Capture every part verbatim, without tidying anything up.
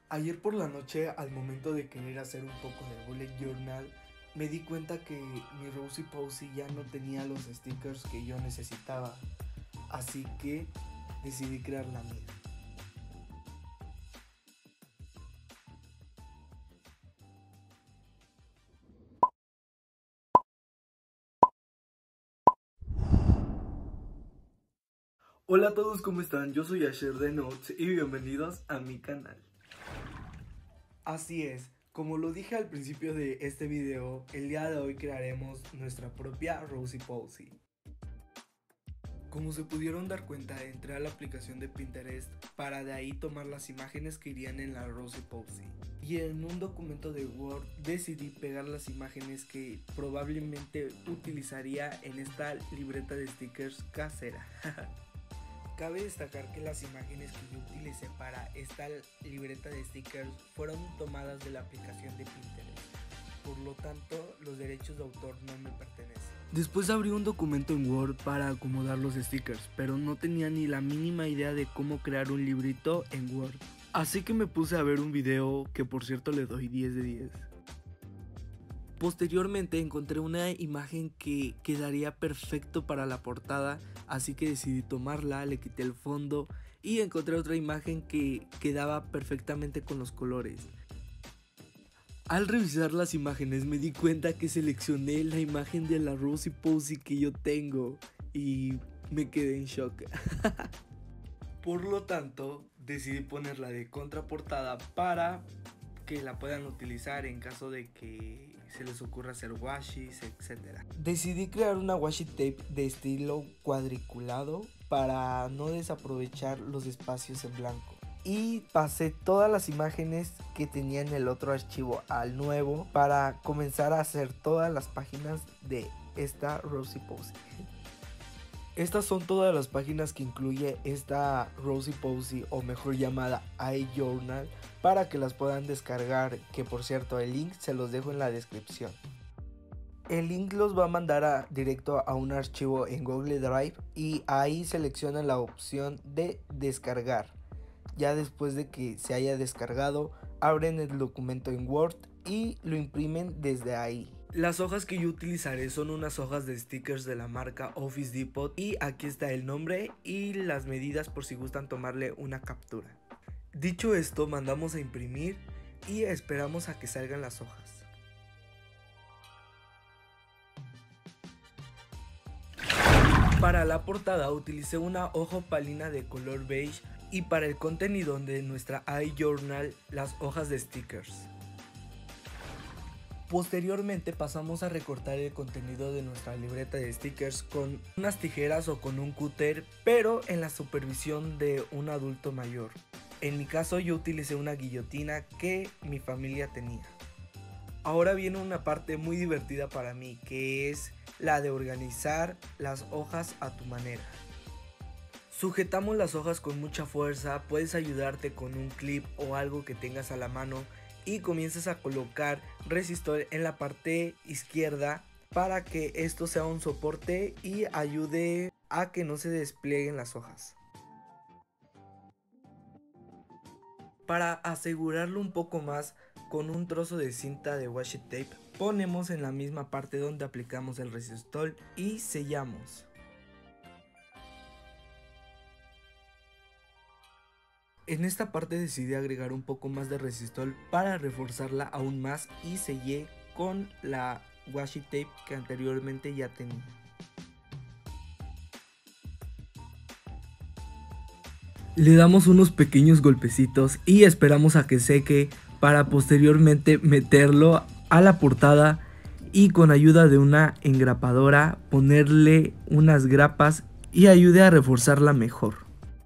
Ayer por la noche, al momento de querer hacer un poco de bullet journal, me di cuenta que mi Rosie Posey ya no tenía los stickers que yo necesitaba, así que decidí crear la mía. Hola a todos, ¿cómo están? Yo soy Asher de Notes y bienvenidos a mi canal. Así es, como lo dije al principio de este video, el día de hoy crearemos nuestra propia Rosie Posey. Como se pudieron dar cuenta, entré a la aplicación de Pinterest para de ahí tomar las imágenes que irían en la Rosie Posey. Y en un documento de Word decidí pegar las imágenes que probablemente utilizaría en esta libreta de stickers casera. Cabe destacar que las imágenes que yo utilicé para esta libreta de stickers fueron tomadas de la aplicación de Pinterest. Por lo tanto, los derechos de autor no me pertenecen. Después abrí un documento en Word para acomodar los stickers, pero no tenía ni la mínima idea de cómo crear un librito en Word. Así que me puse a ver un video que, por cierto, le doy diez de diez. Posteriormente encontré una imagen que quedaría perfecto para la portada, así que decidí tomarla, le quité el fondo y encontré otra imagen que quedaba perfectamente con los colores. Al revisar las imágenes me di cuenta que seleccioné la imagen de la Rosie Posey que yo tengo y me quedé en shock. Por lo tanto, decidí ponerla de contraportada para que la puedan utilizar en caso de que se les ocurra hacer washis, etcétera. Decidí crear una washi tape de estilo cuadriculado para no desaprovechar los espacios en blanco. Y pasé todas las imágenes que tenía en el otro archivo al nuevo para comenzar a hacer todas las páginas de esta Rosie Posey. Estas son todas las páginas que incluye esta Rosie Posey, o mejor llamada iJournal, para que las puedan descargar, que por cierto el link se los dejo en la descripción. El link los va a mandar a, directo a un archivo en Google Drive y ahí seleccionan la opción de descargar. Ya después de que se haya descargado, abren el documento en Word y lo imprimen desde ahí. Las hojas que yo utilizaré son unas hojas de stickers de la marca Office Depot y aquí está el nombre y las medidas por si gustan tomarle una captura. Dicho esto, mandamos a imprimir y esperamos a que salgan las hojas. Para la portada utilicé una hoja opalina de color beige y para el contenido de nuestra iJournal las hojas de stickers. Posteriormente pasamos a recortar el contenido de nuestra libreta de stickers con unas tijeras o con un cúter, pero en la supervisión de un adulto mayor. En mi caso yo utilicé una guillotina que mi familia tenía. Ahora viene una parte muy divertida para mí, que es la de organizar las hojas a tu manera. Sujetamos las hojas con mucha fuerza, puedes ayudarte con un clip o algo que tengas a la mano y comienzas a colocar resistor en la parte izquierda para que esto sea un soporte y ayude a que no se desplieguen las hojas. Para asegurarlo un poco más, con un trozo de cinta de washi tape ponemos en la misma parte donde aplicamos el resistor y sellamos. En esta parte decidí agregar un poco más de resistor para reforzarla aún más y sellé con la washi tape que anteriormente ya tenía. Le damos unos pequeños golpecitos y esperamos a que seque para posteriormente meterlo a la portada y con ayuda de una engrapadora ponerle unas grapas y ayude a reforzarla mejor.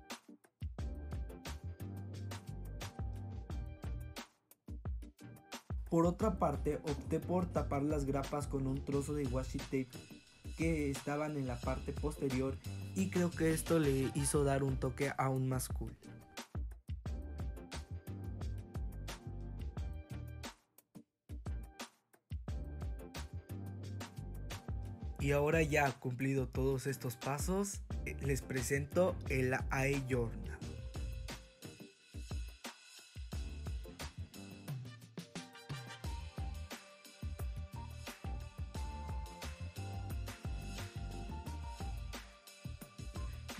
Por otra parte, opté por tapar las grapas con un trozo de washi tape que estaban en la parte posterior y creo que esto le hizo dar un toque aún más cool. Y ahora ya cumplido todos estos pasos, les presento el iJournal.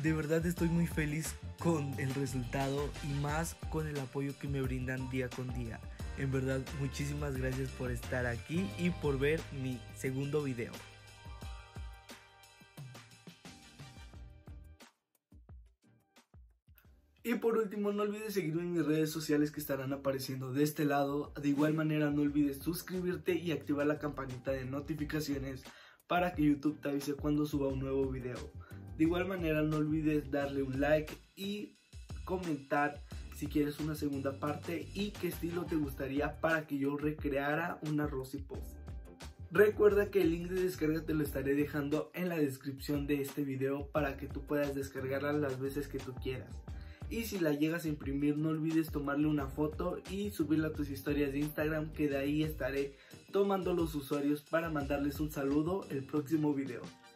De verdad estoy muy feliz con el resultado y más con el apoyo que me brindan día con día. En verdad, muchísimas gracias por estar aquí y por ver mi segundo video. Y por último, no olvides seguirme en mis redes sociales que estarán apareciendo de este lado. De igual manera, no olvides suscribirte y activar la campanita de notificaciones para que YouTube te avise cuando suba un nuevo video. De igual manera, no olvides darle un like y comentar si quieres una segunda parte y qué estilo te gustaría para que yo recreara una Rosy Puff. Recuerda que el link de descarga te lo estaré dejando en la descripción de este video para que tú puedas descargarla las veces que tú quieras. Y si la llegas a imprimir, no olvides tomarle una foto y subirla a tus historias de Instagram, que de ahí estaré tomando los usuarios para mandarles un saludo el próximo video.